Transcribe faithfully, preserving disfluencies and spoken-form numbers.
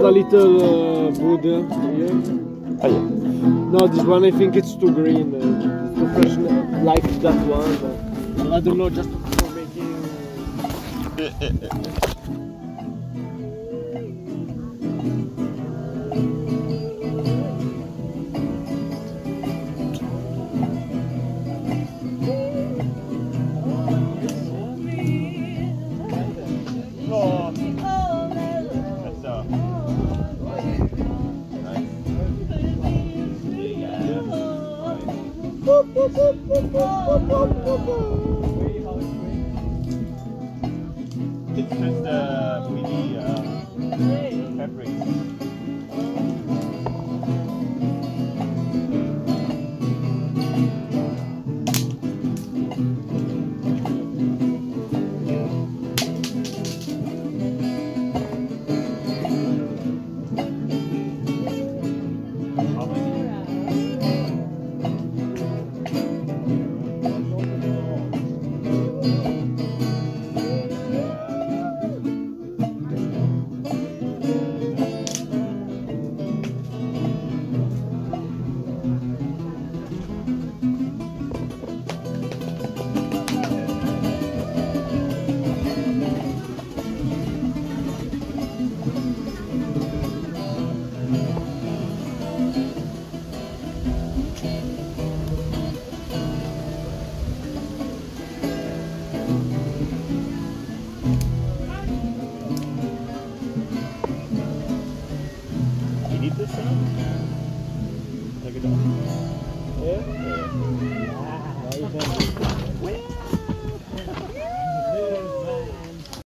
a little uh, wood here. Oh yeah. No, this one I think it's too green. Uh, it's too fresh, uh, like that one. But I don't know, just for making. Oh, that's uh, nice. It's just uh, really uh, fabric. You need this sound? Take it off. Yeah? Yeah.